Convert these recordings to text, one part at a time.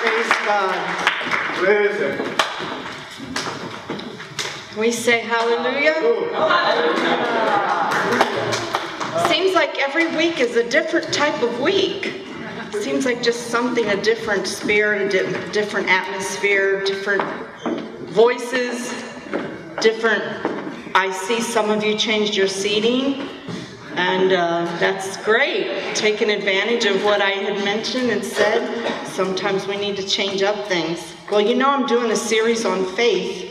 Praise God. Praise Him. We say hallelujah. Seems like every week is a different type of week. Seems like just something, a different spirit, a different atmosphere, different voices, different. I see some of you changed your seating, and that's great. Taking advantage of what I had mentioned and said. Sometimes we need to change up things. Well, you know, I'm doing a series on faith,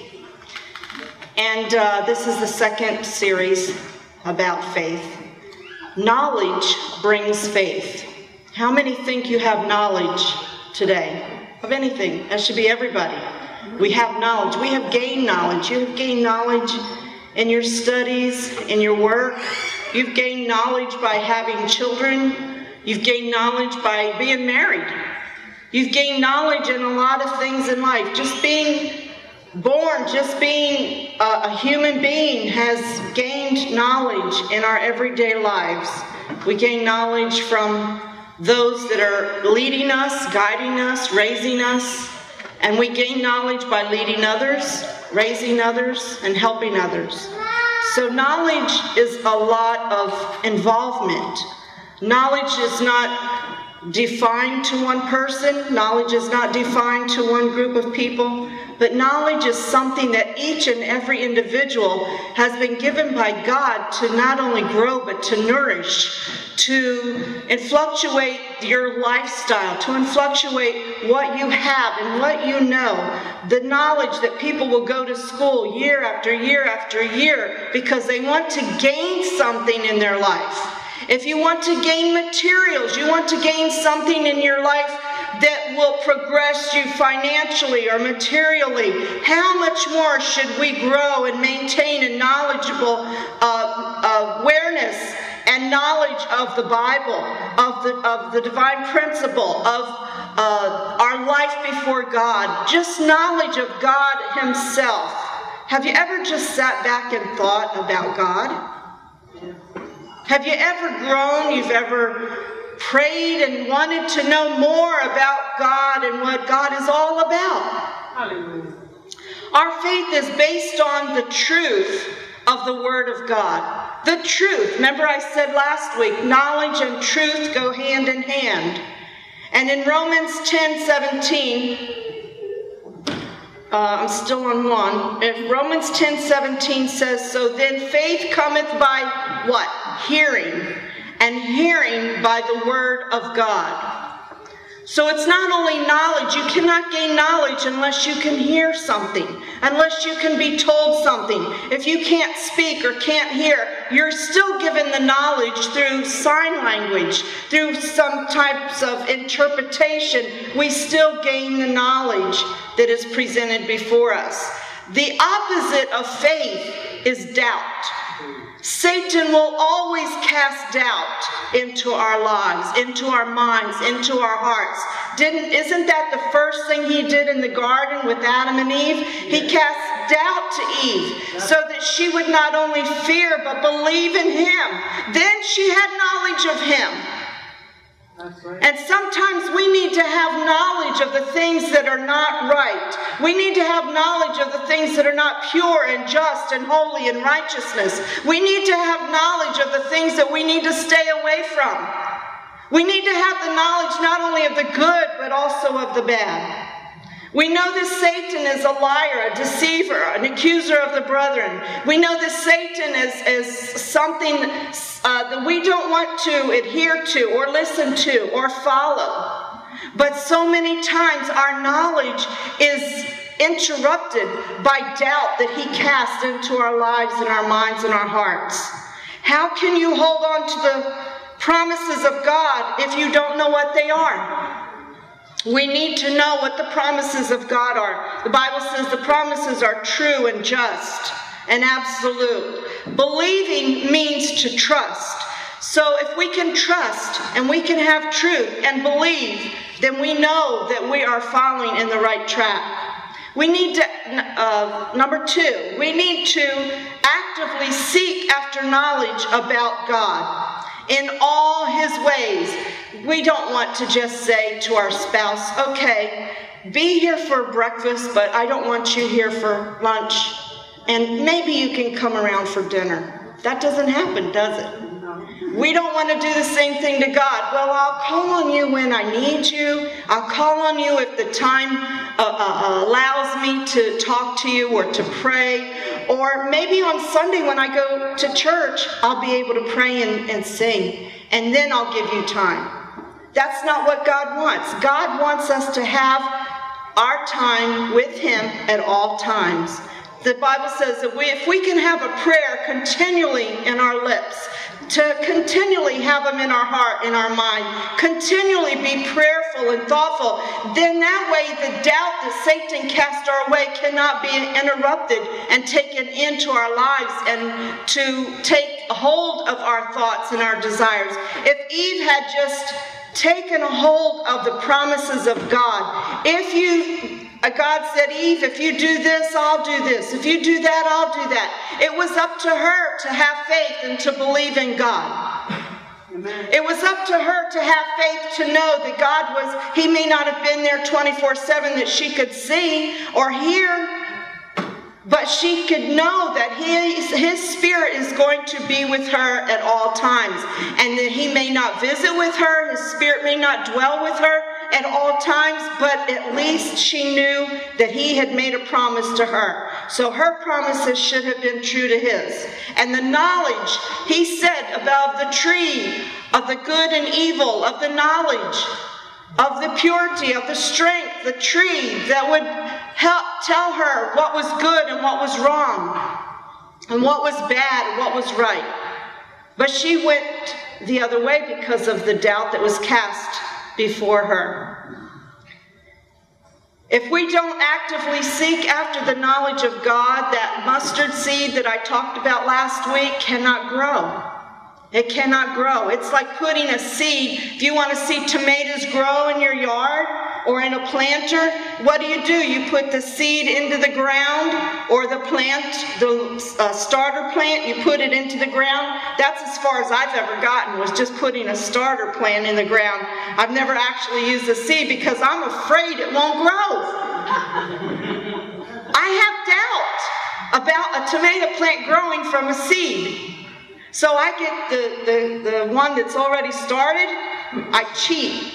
and this is the second series about faith. Knowledge brings faith. How many think you have knowledge today of anything? That should be everybody. We have knowledge. We have gained knowledge. You have gained knowledge in your studies, in your work. You've gained knowledge by having children. You've gained knowledge by being married. You've gained knowledge in a lot of things in life. Just being born, just being a human being has gained knowledge in our everyday lives. We gain knowledge from those that are leading us, guiding us, raising us, and we gain knowledge by leading others, raising others, and helping others. So knowledge is a lot of involvement. Knowledge is not defined to one person. Knowledge is not defined to one group of people. But knowledge is something that each and every individual has been given by God to not only grow, but to nourish, to influctuate your lifestyle, to influctuate what you have and what you know. The knowledge that people will go to school year after year after year because they want to gain something in their life. If you want to gain materials, you want to gain something in your life that will progress you financially or materially, how much more should we grow and maintain a knowledgeable awareness and knowledge of the Bible, of the divine principle, of our life before God, just knowledge of God Himself. Have you ever just sat back and thought about God? Have you ever grown? You've ever prayed and wanted to know more about God and what God is all about? Hallelujah. Our faith is based on the truth of the Word of God. The truth. Remember I said last week, knowledge and truth go hand in hand. And in Romans 10:17, I'm still on 1. If Romans 10:17 says, so then faith cometh by what? Hearing. And hearing by the Word of God. So it's not only knowledge. You cannot gain knowledge unless you can hear something, unless you can be told something. If you can't speak or can't hear, you're still given the knowledge through sign language, through some types of interpretation. We still gain the knowledge that is presented before us. The opposite of faith is doubt. Satan will always cast doubt into our lives, into our minds, into our hearts. Isn't that the first thing he did in the garden with Adam and Eve? He cast doubt to Eve so that she would not only fear but believe in him. Then she had knowledge of him. And sometimes we need to have knowledge of the things that are not right. We need to have knowledge of the things that are not pure and just and holy and righteousness. We need to have knowledge of the things that we need to stay away from. We need to have the knowledge not only of the good, but also of the bad. We know that Satan is a liar, a deceiver, an accuser of the brethren. We know that Satan is something that we don't want to adhere to or listen to or follow. But so many times our knowledge is interrupted by doubt that he casts into our lives and our minds and our hearts. How can you hold on to the promises of God if you don't know what they are? We need to know what the promises of God are. The Bible says the promises are true and just and absolute. Believing means to trust. So if we can trust and we can have truth and believe, then we know that we are following in the right track. We need to, number 2, we need to actively seek after knowledge about God. in all his ways. We don't want to just say to our spouse, okay, be here for breakfast, but I don't want you here for lunch, and maybe you can come around for dinner. That doesn't happen, does it? We don't want to do the same thing to God. Well, I'll call on you when I need you. I'll call on you if the time allows me to talk to you or to pray. Or maybe on Sunday when I go to church, I'll be able to pray and sing. And then I'll give you time. That's not what God wants. God wants us to have our time with him at all times. The Bible says that if we can have a prayer continually in our lips, to continually have them in our heart, in our mind, continually be prayerful and thoughtful, then that way the doubt that Satan cast our way cannot be interrupted and taken into our lives and to take hold of our thoughts and our desires. If Eve had just taken a hold of the promises of God, God said, Eve, if you do this, I'll do this. If you do that, I'll do that. It was up to her to have faith and to believe in God. Amen. It was up to her to have faith to know that God he may not have been there 24/7 that she could see or hear, but she could know that his spirit is going to be with her at all times, and that he may not visit with her, his spirit may not dwell with her at all times, but at least she knew that he had made a promise to her. So her promises should have been true to his. And the knowledge, he said, about the tree of the good and evil, of the knowledge, of the purity, of the strength, the tree that would help tell her what was good and what was wrong, and what was bad and what was right. But she went the other way because of the doubt that was cast before her. If we don't actively seek after the knowledge of God, that mustard seed that I talked about last week cannot grow. It cannot grow. It's like putting a seed. If you want to see tomatoes grow in your yard or in a planter, what do? You put the seed into the ground, or the plant, the starter plant, you put it into the ground. That's as far as I've ever gotten, was just putting a starter plant in the ground. I've never actually used a seed because I'm afraid it won't grow. I have doubt about a tomato plant growing from a seed. So I get the one that's already started. I cheat.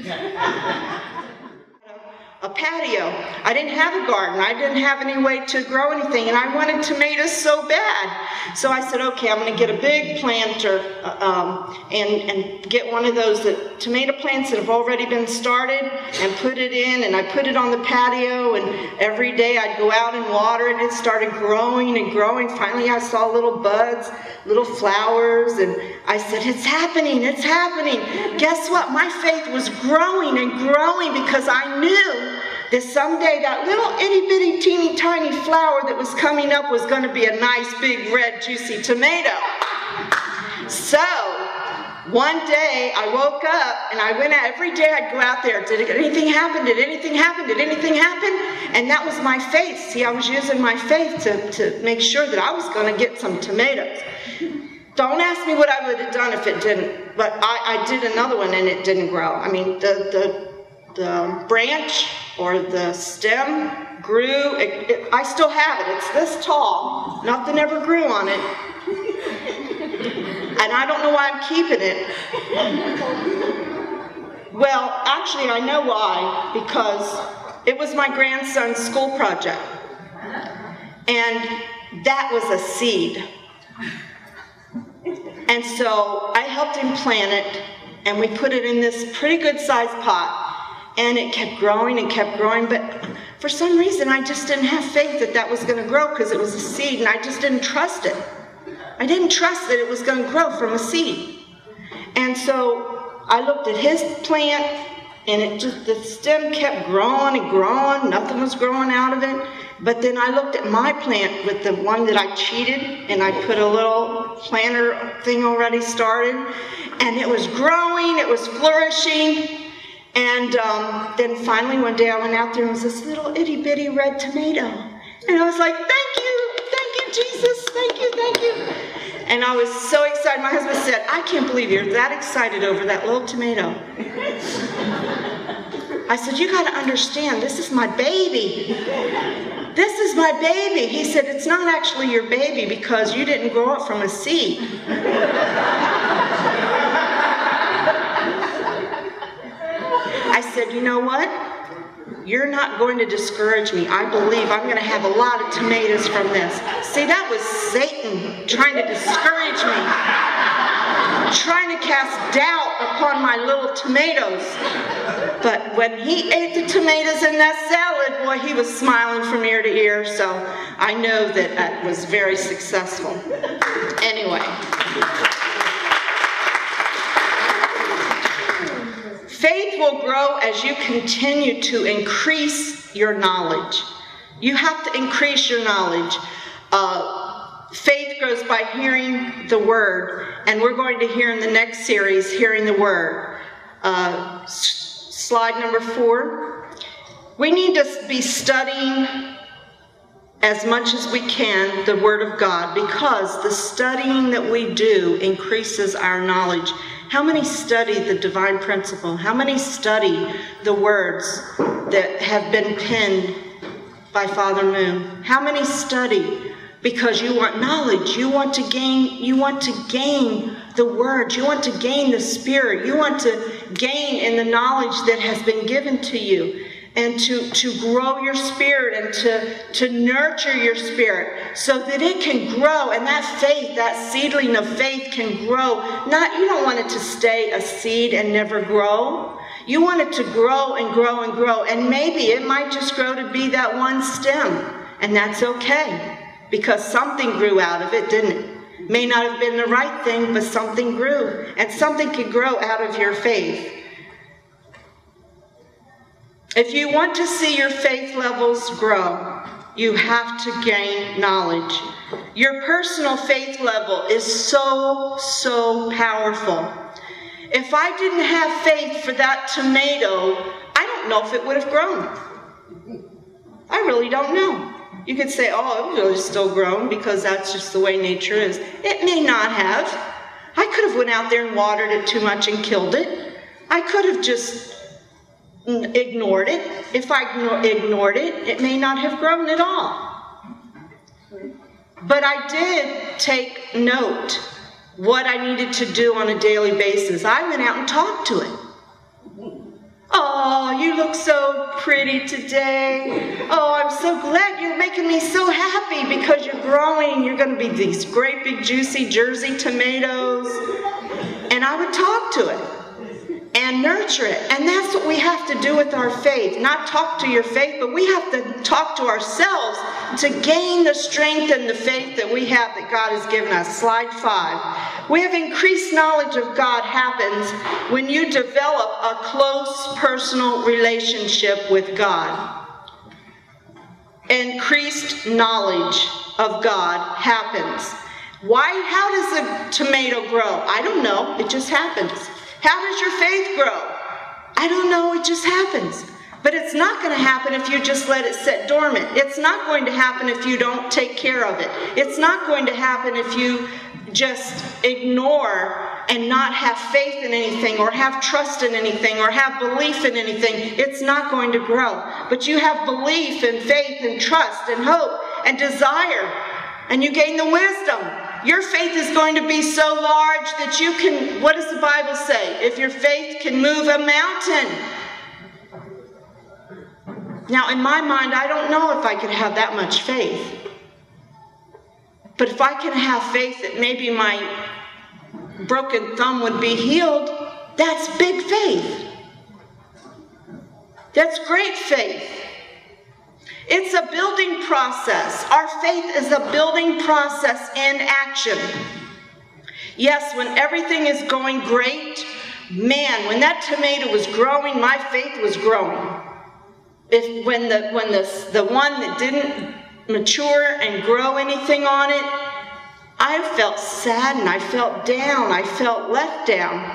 A patio. I didn't have a garden. I didn't have any way to grow anything, and I wanted tomatoes so bad. So I said, okay, I'm going to get a big planter and get one of those tomato plants that have already been started and put it in, and I put it on the patio, and every day I'd go out and water it, and it started growing and growing. Finally, I saw little buds, little flowers, and I said, it's happening, it's happening. Guess what? My faith was growing and growing because I knew that someday that little itty-bitty, teeny-tiny flower that was coming up was going to be a nice, big, red, juicy tomato. So, one day, I woke up, and I went out. Every day I'd go out there. Did anything happen? Did anything happen? Did anything happen? And that was my faith. See, I was using my faith to make sure that I was going to get some tomatoes. Don't ask me what I would have done if it didn't, but I did another one, and it didn't grow. I mean, the branch or the stem grew. I still have it. It's this tall. Nothing ever grew on it. And I don't know why I'm keeping it. Well, actually, I know why. Because it was my grandson's school project. And that was a seed. And so I helped him plant it, and we put it in this pretty good sized pot. And it kept growing and kept growing, but for some reason I just didn't have faith that that was going to grow because it was a seed, and I just didn't trust it. I didn't trust that it was going to grow from a seed. And so I looked at his plant, and the stem kept growing and growing. Nothing was growing out of it. But then I looked at my plant with the one that I cheated, and I put a little planter thing already started, and it was growing, it was flourishing. And then finally one day I went out there, and it was this little itty bitty red tomato. And I was like, thank you, Jesus, thank you, thank you. And I was so excited. My husband said, I can't believe you're that excited over that little tomato. I said, you got to understand, this is my baby. This is my baby. He said, it's not actually your baby because you didn't grow up from a seed. I said, you know what? You're not going to discourage me. I believe I'm going to have a lot of tomatoes from this. See, that was Satan trying to discourage me, trying to cast doubt upon my little tomatoes. But when he ate the tomatoes in that salad, boy, he was smiling from ear to ear. So I know that that was very successful. Anyway. Faith will grow as you continue to increase your knowledge. You have to increase your knowledge. Faith grows by hearing the Word, and we're going to hear in the next series, Hearing the Word. Slide number 4. We need to be studying as much as we can the Word of God, because the studying that we do increases our knowledge. How many study the divine principle? How many study the words that have been penned by Father Moon? How many study? Because you want knowledge. You want to gain the words. You want to gain the Spirit. You want to gain in the knowledge that has been given to you. And to grow your spirit and to nurture your spirit so that it can grow. And that faith, that seedling of faith can grow. You don't want it to stay a seed and never grow. You want it to grow and grow and grow. And maybe it might just grow to be that one stem. And that's okay. Because something grew out of it, didn't it? May not have been the right thing, but something grew. And something can grow out of your faith. If you want to see your faith levels grow, you have to gain knowledge. Your personal faith level is so, so powerful. If I didn't have faith for that tomato, I don't know if it would have grown. I really don't know. You could say, oh, it would have still grown because that's just the way nature is. It may not have. I could have went out there and watered it too much and killed it. I could have just ignored it. If I ignored it, it may not have grown at all. But I did take note what I needed to do on a daily basis. I went out and talked to it. Oh, you look so pretty today. Oh, I'm so glad you're making me so happy because you're growing. You're going to be these great big juicy Jersey tomatoes. And I would talk to it and nurture it. And that's what we have to do with our faith. Not talk to your faith, but we have to talk to ourselves to gain the strength and the faith that we have that God has given us. Slide 5. We have increased knowledge of God happens when you develop a close personal relationship with God. Increased knowledge of God happens. Why? How does a tomato grow? I don't know. It just happens. How does your faith grow? I don't know, it just happens. But it's not going to happen if you just let it sit dormant. It's not going to happen if you don't take care of it. It's not going to happen if you just ignore and not have faith in anything or have trust in anything or have belief in anything. It's not going to grow. But you have belief and faith and trust and hope and desire, and you gain the wisdom. Your faith is going to be so large that you can, what does the Bible say? If your faith can move a mountain. Now, in my mind, I don't know if I could have that much faith. But if I can have faith that maybe my broken thumb would be healed, that's big faith. That's great faith. It's a building process. Our faith is a building process in action. Yes, when everything is going great, man, when that tomato was growing, my faith was growing. When the one that didn't mature and grow anything on it, I felt sad and I felt down. I felt left down.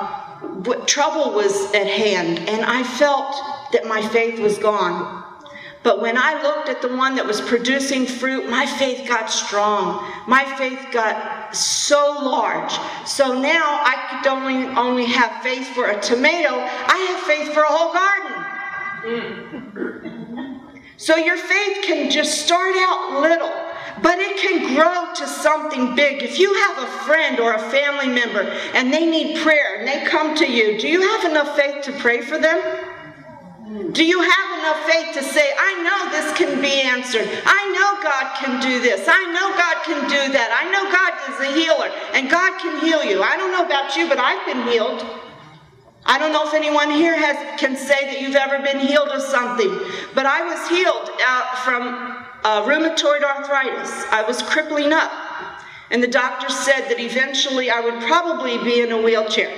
Trouble was at hand, and I felt that my faith was gone. But when I looked at the one that was producing fruit, my faith got strong. My faith got so large. So now I don't only have faith for a tomato, I have faith for a whole garden. So your faith can just start out little, but it can grow to something big. If you have a friend or a family member and they need prayer and they come to you, do you have enough faith to pray for them? Do you have enough faith to say, I know this can be answered. I know God can do this. I know God can do that. I know God is a healer, and God can heal you. I don't know about you, but I've been healed. I don't know if anyone here can say that you've ever been healed of something, but I was healed from rheumatoid arthritis. I was crippling up, and the doctor said that eventually I would probably be in a wheelchair.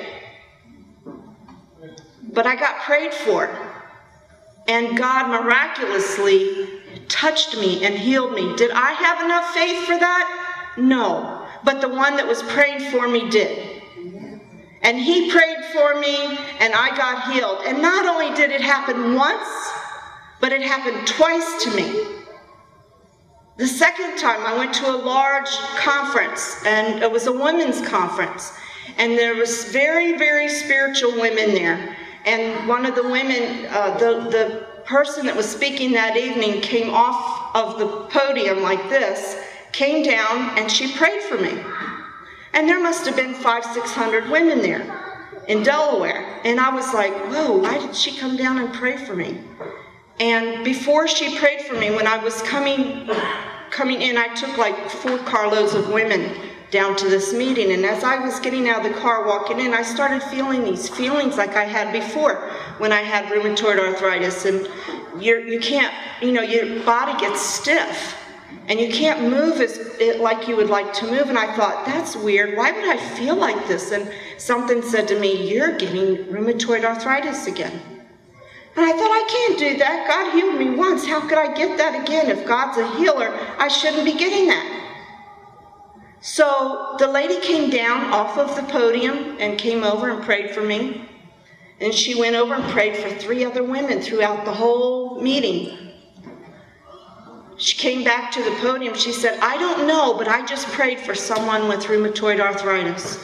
But I got prayed for. And God miraculously touched me and healed me. Did I have enough faith for that? No. But the one that was praying for me did. And he prayed for me, and I got healed. And not only did it happen once, but it happened twice to me. The second time I went to a large conference, and it was a women's conference. And there was very, very spiritual women there. And one of the women, the person that was speaking that evening came off of the podium like this, came down, and she prayed for me. And there must have been 500-600 women there in Delaware. And I was like, whoa, why did she come down and pray for me? And before she prayed for me, when I was coming in, I took like 4 carloads of women down to this meeting, and as I was getting out of the car walking in, I started feeling these feelings like I had before when I had rheumatoid arthritis, and you can't, your body gets stiff and you can't move like you would like to move. And I thought, that's weird, why would I feel like this? And something said to me, you're getting rheumatoid arthritis again. And I thought, I can't do that. God healed me once, how could I get that again? If God's a healer, I shouldn't be getting that. So the lady came down off of the podium and came over and prayed for me. And she went over and prayed for 3 other women throughout the whole meeting. She came back to the podium. She said, I don't know, but I just prayed for someone with rheumatoid arthritis.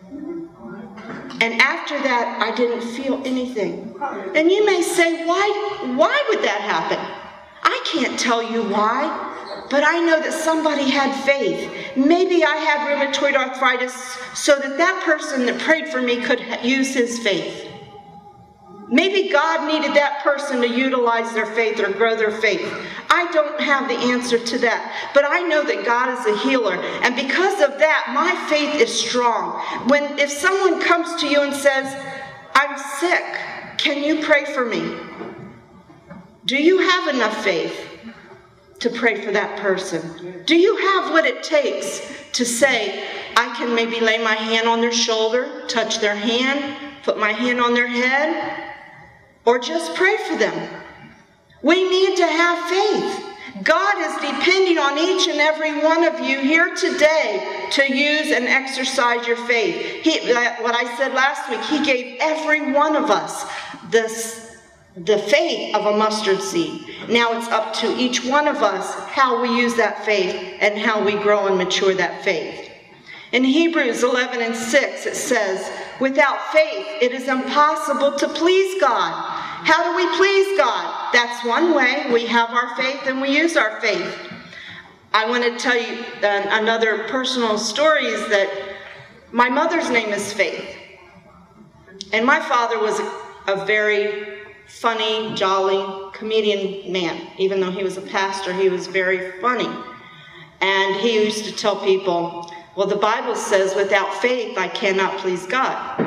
And after that, I didn't feel anything. And you may say, why would that happen? I can't tell you why. But I know that somebody had faith. Maybe I had rheumatoid arthritis so that person that prayed for me could use his faith. Maybe God needed that person to utilize their faith or grow their faith. I don't have the answer to that. But I know that God is a healer. And because of that, my faith is strong. If someone comes to you and says, I'm sick, can you pray for me? Do you have enough faith to pray for that person? Do you have what it takes to say, I can maybe lay my hand on their shoulder, touch their hand, put my hand on their head, or just pray for them? We need to have faith. God is depending on each and every one of you here today to use and exercise your faith. What I said last week, he gave every one of us the faith of a mustard seed. Now it's up to each one of us how we use that faith and how we grow and mature that faith. In Hebrews 11:6 it says, without faith it is impossible to please God. How do we please God? That's one way. We have our faith and we use our faith. I want to tell you another personal story is that my mother's name is Faith. And my father was a very funny, jolly comedian man. Even though he was a pastor, he was very funny. And he used to tell people, well, the Bible says, without faith, I cannot please God.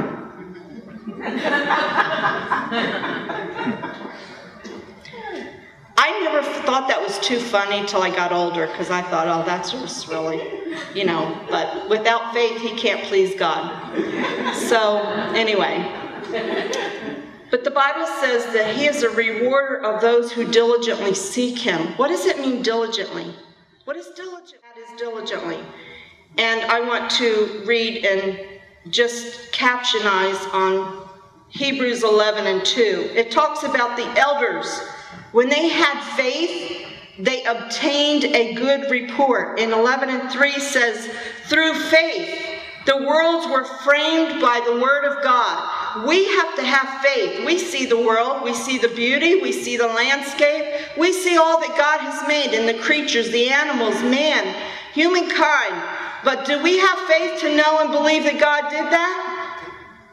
I never thought that was too funny till I got older, because I thought, oh, that's just really, but without faith, he can't please God. So, anyway. But the Bible says that he is a rewarder of those who diligently seek him. What does it mean, diligently? What is diligent? That is diligently. And I want to read and just captionize on Hebrews 11:2. It talks about the elders When they had faith, they obtained a good report. In 11:3 says, through faith, the worlds were framed by the word of God. We have to have faith. We see the world. We see the beauty. We see the landscape. We see all that God has made in the creatures, the animals, man, humankind. But do we have faith to know and believe that God did that?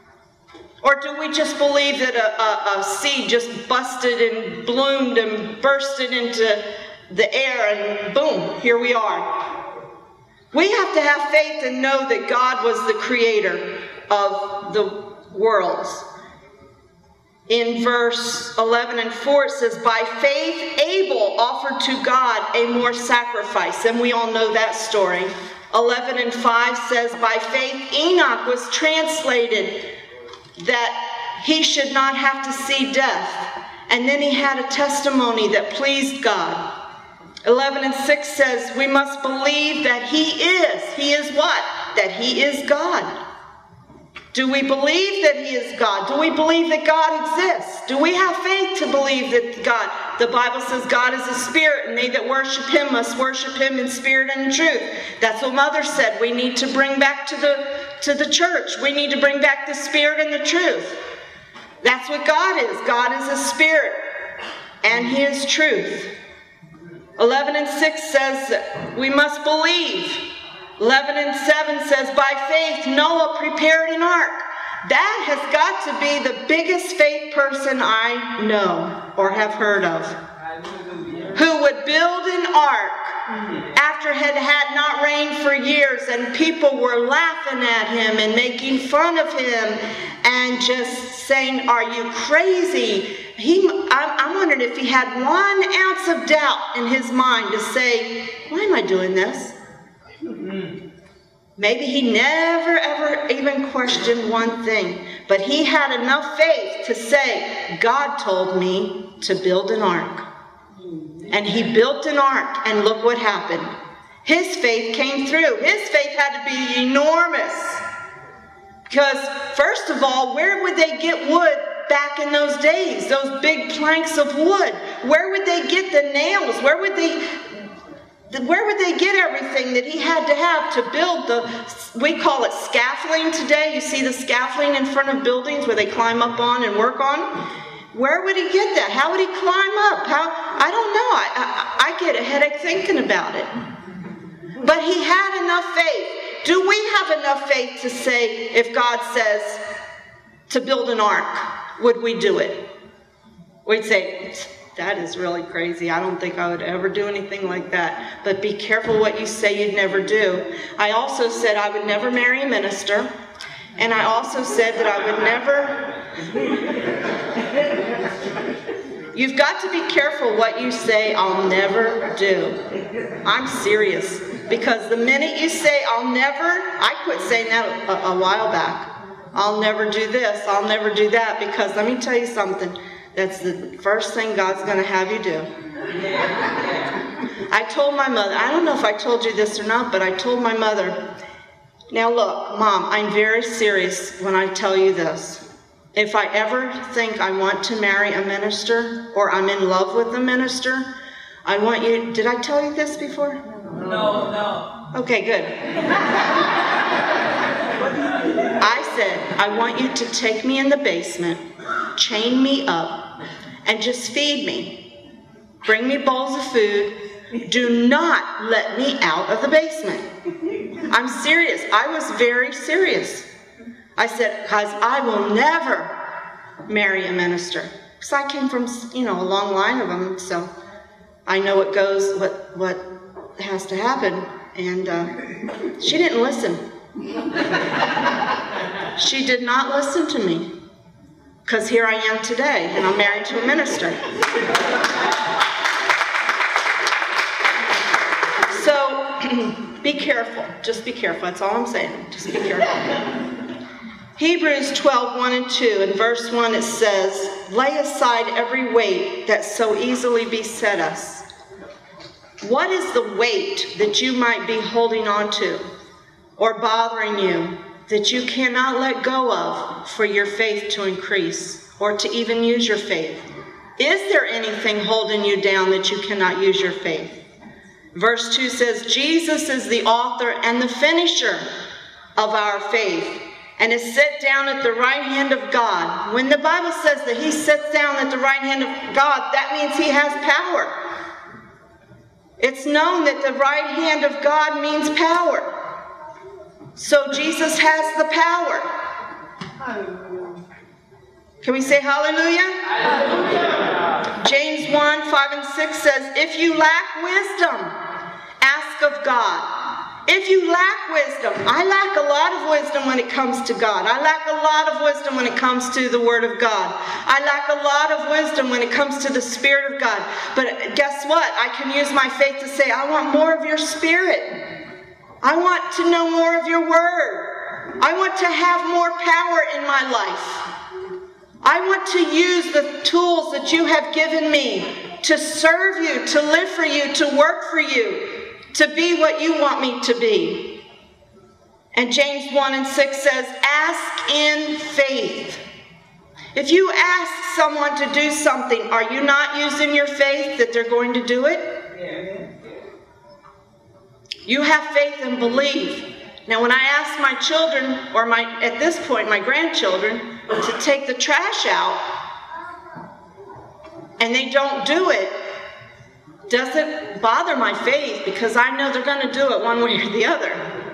Or do we just believe that a seed just busted and bloomed and bursted into the air and boom, here we are? We have to have faith and know that God was the creator of the worlds. In verse 11:4 it says, by faith Abel offered to God a more sacrifice. And we all know that story. 11:5 says, by faith Enoch was translated that he should not have to see death. And then he had a testimony that pleased God. 11:6 says, we must believe that he is. He is what? That he is God. Do we believe that he is God? Do we believe that God exists? Do we have faith to believe that God? The Bible says God is a spirit, and they that worship him must worship him in spirit and in truth. That's what Mother said. We need to bring back to the church. We need to bring back the spirit and the truth. That's what God is. God is a spirit, and he is truth. 11:6 says we must believe. 11:7 says by faith Noah prepared an ark. That has got to be the biggest faith person I know or have heard of. Who would build an ark after it had not rained for years and people were laughing at him and making fun of him and just saying, are you crazy? I'm wondering if he had 1 ounce of doubt in his mind to say, why am I doing this? Maybe he never ever even questioned one thing, but he had enough faith to say, God told me to build an ark. And he built an ark, and look what happened. His faith came through. His faith had to be enormous. Because, first of all, where would they get wood back in those days? Those big planks of wood. Where would they get the nails? Where would they get everything that he had to have to build we call it scaffolding today. You see the scaffolding in front of buildings where they climb up on and work on? Where would he get that? How would he climb up? I don't know. I get a headache thinking about it. But he had enough faith. Do we have enough faith to say, if God says to build an ark, would we do it? We'd say, that is really crazy. I don't think I would ever do anything like that. But be careful what you say you'd never do. I also said I would never marry a minister. And I also said that I would never... You've got to be careful what you say I'll never do. I'm serious. Because the minute you say I'll never, I quit saying that a while back. I'll never do this, I'll never do that, because let me tell you something. That's the first thing God's going to have you do. I told my mother, I don't know if I told you this or not, but I told my mother, now look, Mom, I'm very serious when I tell you this. If I ever think I want to marry a minister or I'm in love with a minister, I want you, did I tell you this before? No. Okay, good. I said, I want you to take me in the basement, chain me up, and just feed me. Bring me bowls of food. Do not let me out of the basement. I'm serious. I was very serious. I said, because I will never marry a minister. Because I came from, a long line of them, so I know what goes, what has to happen. And she didn't listen. She did not listen to me. Because here I am today, and I'm married to a minister. So, be careful. Just be careful. That's all I'm saying. Just be careful. Hebrews 12:1-2, in verse 1 it says, lay aside every weight that so easily beset us. What is the weight that you might be holding on to or bothering you that you cannot let go of for your faith to increase or to even use your faith? Is there anything holding you down that you cannot use your faith? Verse 2 says, Jesus is the author and the finisher of our faith, and is set down at the right hand of God. When the Bible says that he sits down at the right hand of God, that means he has power. It's known that the right hand of God means power. So Jesus has the power. Can we say hallelujah? Hallelujah. James 1:5-6 says, if you lack wisdom, ask of God. If you lack wisdom, I lack a lot of wisdom when it comes to God. I lack a lot of wisdom when it comes to the Word of God. I lack a lot of wisdom when it comes to the Spirit of God. But guess what? I can use my faith to say, I want more of your Spirit. I want to know more of your Word. I want to have more power in my life. I want to use the tools that you have given me to serve you, to live for you, to work for you, to be what you want me to be. And James 1:6 says, ask in faith. If you ask someone to do something, are you not using your faith that they're going to do it? You have faith and believe. Now when I ask my children, or at this point my grandchildren, to take the trash out, and they don't do it, doesn't bother my faith, because I know they're going to do it one way or the other.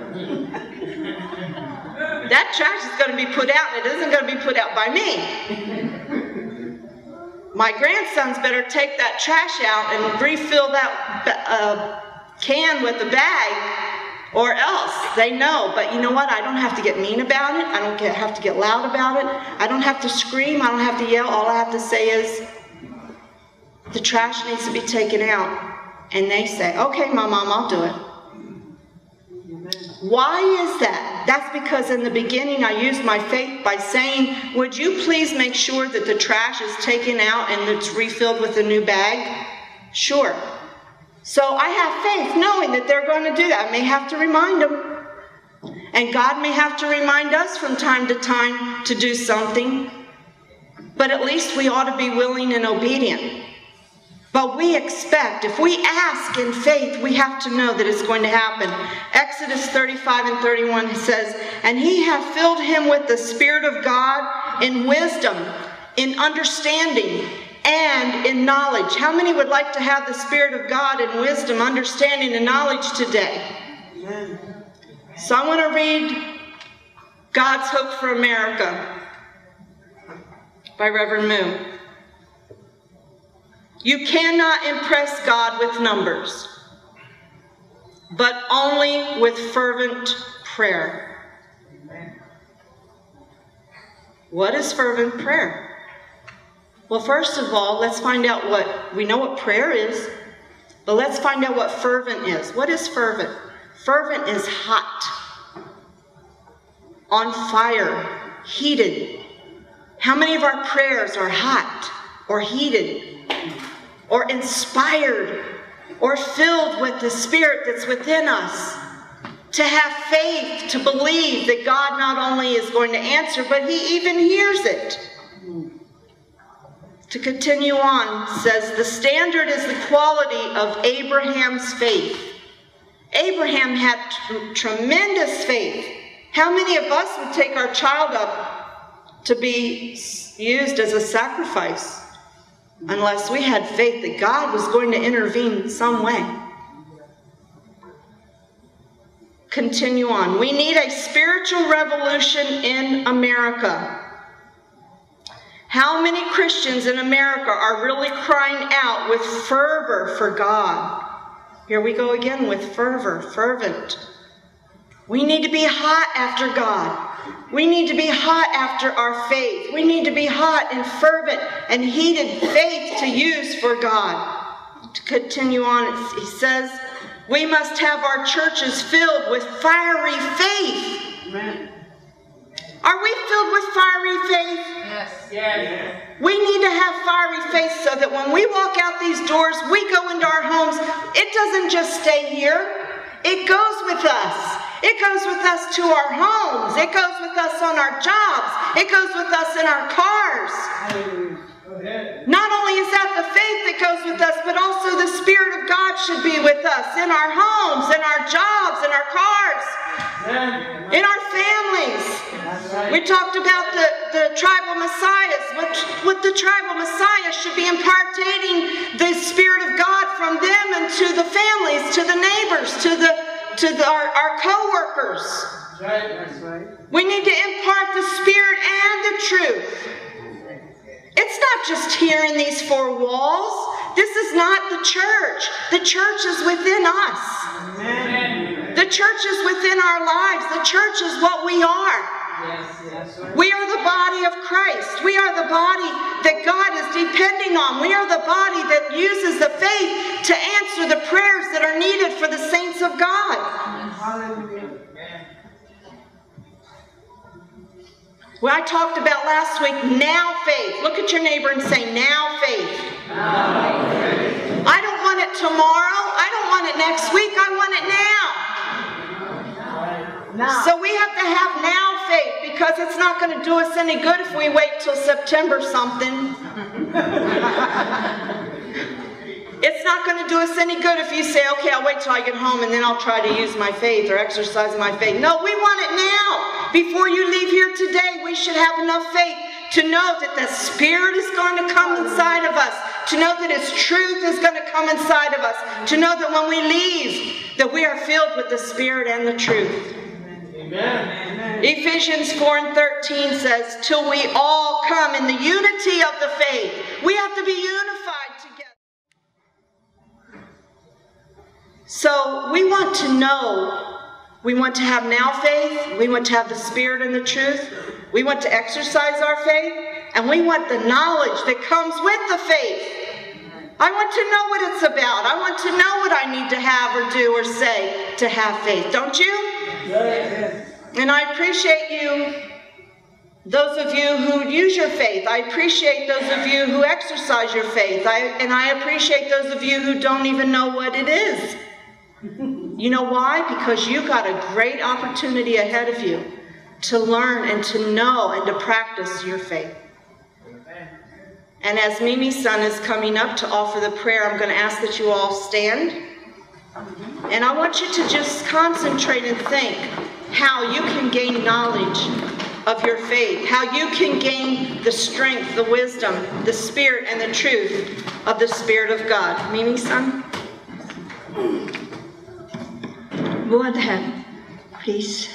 That trash is going to be put out, and it isn't going to be put out by me. My grandsons better take that trash out and refill that can with a bag, or else they know. But you know what? I don't have to get mean about it. I don't have to get loud about it. I don't have to scream. I don't have to yell. All I have to say is, the trash needs to be taken out. And they say, okay, Mom, I'll do it. Why is that? That's because in the beginning I used my faith by saying, would you please make sure that the trash is taken out and it's refilled with a new bag? Sure. So I have faith knowing that they're going to do that. I may have to remind them. And God may have to remind us from time to time to do something. But at least we ought to be willing and obedient. But we expect, if we ask in faith, we have to know that it's going to happen. Exodus 35:31 says, and he hath filled him with the Spirit of God in wisdom, in understanding, and in knowledge. How many would like to have the Spirit of God in wisdom, understanding, and knowledge today? Amen. So I want to read God's Hope for America by Reverend Moo. You cannot impress God with numbers, but only with fervent prayer. What is fervent prayer? Well, first of all, let's find out we know what prayer is, but let's find out what fervent is. What is fervent? Fervent is hot, on fire, heated. How many of our prayers are hot or heated or inspired or filled with the Spirit that's within us? To have faith, to believe that God not only is going to answer, but he even hears it. To continue on, says, the standard is the quality of Abraham's faith. Abraham had tremendous faith. How many of us would take our child up to be used as a sacrifice unless we had faith that God was going to intervene in some way? Continue on. We need a spiritual revolution in America. How many Christians in America are really crying out with fervor for God? Here we go again with fervor, fervent. We need to be hot after God. We need to be hot after our faith. We need to be hot and fervent and heated faith to use for God. To continue on, he says, we must have our churches filled with fiery faith. Amen. Are we filled with fiery faith? Yes. Yes. We need to have fiery faith so that when we walk out these doors, we go into our homes, it doesn't just stay here. It goes with us. It goes with us to our homes. It goes with us on our jobs. It goes with us in our cars. Not only is that God should be with us in our homes, in our jobs, in our cars, in our families. We talked about the tribal messiahs. What the tribal messiah should be imparting the Spirit of God from them and to the families, to the neighbors, to our co-workers. That's right. We need to impart the Spirit and the truth. It's not just here in these four walls. This is not the church. The church is within us. Amen. The church is within our lives. The church is what we are. Yes, right. We are the body of Christ. We are the body that God is depending on. We are the body that uses the faith to answer the prayers that are needed for the saints of God. Hallelujah. Well, I talked about last week, now faith. Look at your neighbor and say, now faith. Now faith. I don't want it tomorrow. I don't want it next week. I want it now. Now. So we have to have now faith, because it's not going to do us any good if we wait till September something. It's not going to do us any good if you say, okay, I'll wait till I get home and then I'll try to use my faith or exercise my faith. No, we want it now. Before you leave here today, we should have enough faith to know that the Spirit is going to come inside of us, to know that His truth is going to come inside of us, to know that when we leave, that we are filled with the Spirit and the truth. Amen. Ephesians 4:13 says, till we all come in the unity of the faith. We have to be unified together. So we want to know, we want to have now faith, we want to have the Spirit and the truth, we want to exercise our faith, and we want the knowledge that comes with the faith. I want to know what it's about. I want to know what I need to have or do or say to have faith. Don't you? Yes. And I appreciate you, those of you who use your faith. I appreciate those of you who exercise your faith. And I appreciate those of you who don't even know what it is. You know why? Because you got a great opportunity ahead of you to learn and to know and to practice your faith. And as Mimi's son is coming up to offer the prayer, I'm going to ask that you all stand. And I want you to just concentrate and think how you can gain knowledge of your faith, how you can gain the strength, the wisdom, the Spirit, and the truth of the Spirit of God. Mimi's son? Go ahead, please.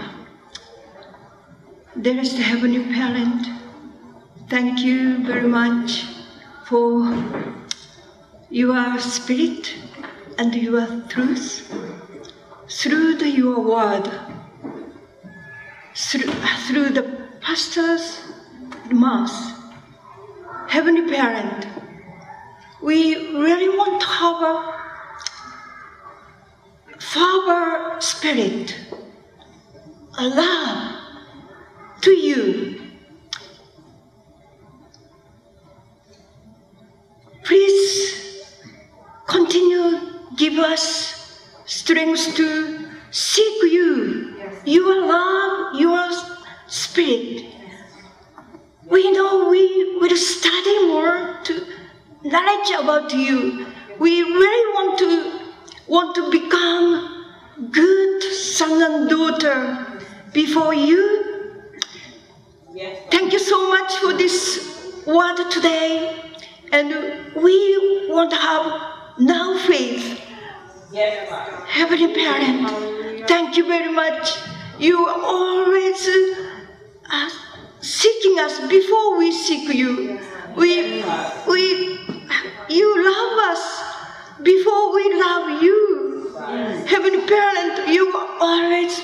Dearest Heavenly Parent, thank you very much for your Spirit and your truth through your word, through the pastor's mouth. Heavenly Parent, we really want to have a Father Spirit, a love to you. Please continue give us strength to seek you, your love, your Spirit. We know we will study more to knowledge about you. We really want to become good son and daughter before you. Thank you so much for this word today. And we want to have now faith. Heavenly Parent, thank you very much. You are always seeking us before we seek you. You love us before we love you. Heavenly Parent, you are always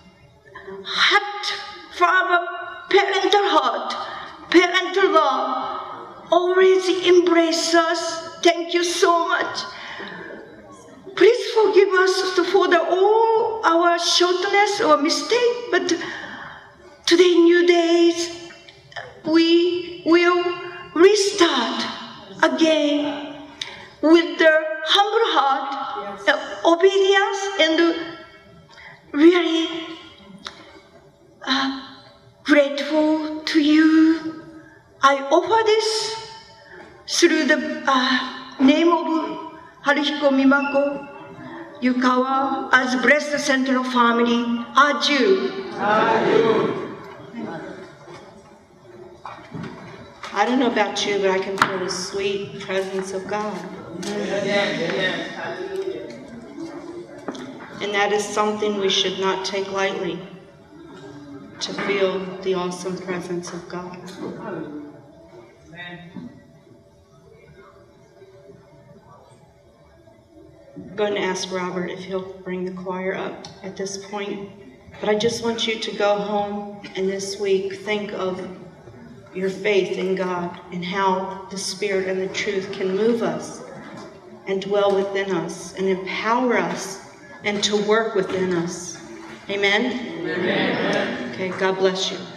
Father, parental heart, parental love, always embrace us. Thank you so much. Please forgive us for all our shortness or mistake, but today, new days, we will restart again with the humble heart, obedience, and really grateful to you. I offer this through the name of Haruhiko Mimako, Yukawa, as Breast Center of Family, Aju. I don't know about you, but I can feel the sweet presence of God. And that is something we should not take lightly, to feel the awesome presence of God. I'm going to ask Robert if he'll bring the choir up at this point. But I just want you to go home and this week think of your faith in God and how the Spirit and the truth can move us and dwell within us and empower us and to work within us. Amen? Amen. Okay, God bless you.